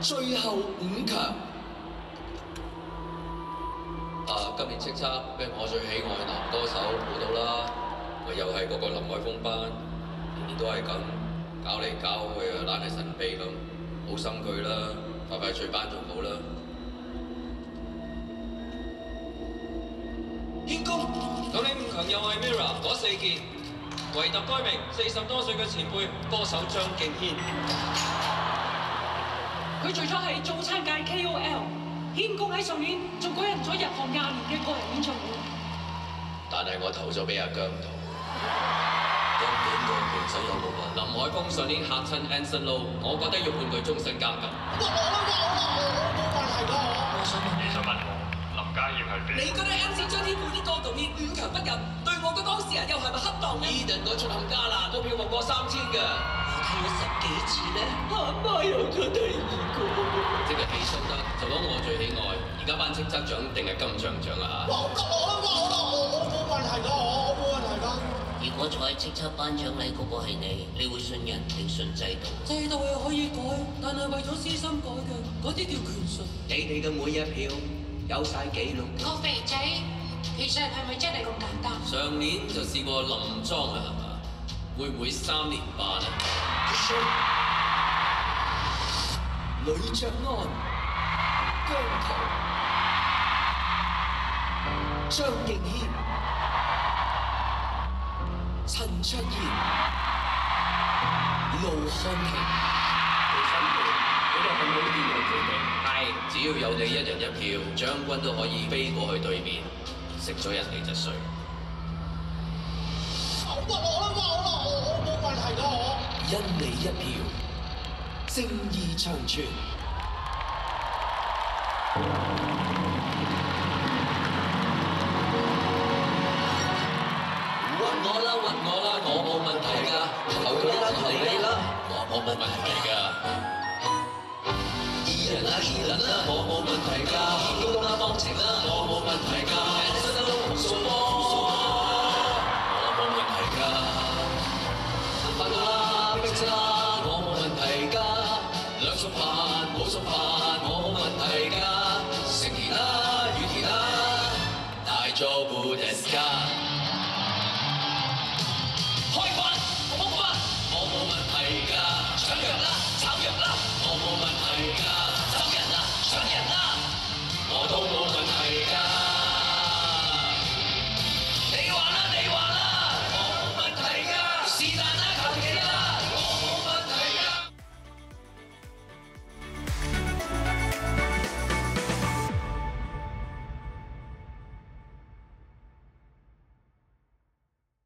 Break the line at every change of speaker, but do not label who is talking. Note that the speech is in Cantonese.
最後5強。
今年叱咤咩我最喜愛嘅男歌手估到啦，咪又係嗰個林海峰班，年年都係咁搞嚟搞去啊，懶係神秘咁，好心佢啦，快快脆班仲好啦。
軒公，咁你5強又係 Mirror 嗰4件，唯獨該名40多歲嘅前輩歌手張敬軒。
佢除咗係早餐界 KOL， 軒公喺上年仲舉行咗入行20年嘅個人演唱會。
但係我投咗俾阿姜濤。
究竟個評審有冇問？
林海峰上年嚇親 Anson Lo， 我覺得要判佢終身監禁。
我冇問題㗎，我想問
你想問我林家謙係邊？
你覺得 MC 張天賦啲歌導演5強不入，對我嘅當事人又係咪恰當呢？
Eden 嗰出冚家啦，都票房過3000㗎。
我睇咗10幾次咧，阿媽有咗第2個。
即係氣收得就攞我最喜愛，而家頒叱咤獎定係金像獎啊嚇！
我冇問題㗎，我冇問題㗎。
如果坐喺叱咤頒獎禮嗰個係你會信人定信制度？
制度係可以改，但係為咗私心改嘅，嗰啲叫權術。
你哋嘅每一票有晒記錄。
個肥仔其實係咪真係咁簡單？
上年就試過林莊啊，係嘛？會唔會3連霸啊？
呂爵安、姜濤、張敬軒、陳卓賢、盧瀚霆。
係，只要有你1人1票，將軍都可以飛過去對面，食咗人哋就衰。
我冇問題㗎，我。因你1票，正義長存。
屈我啦，我冇問題㗎，投你啦，我冇問題㗎。2人啦，2人啦，冇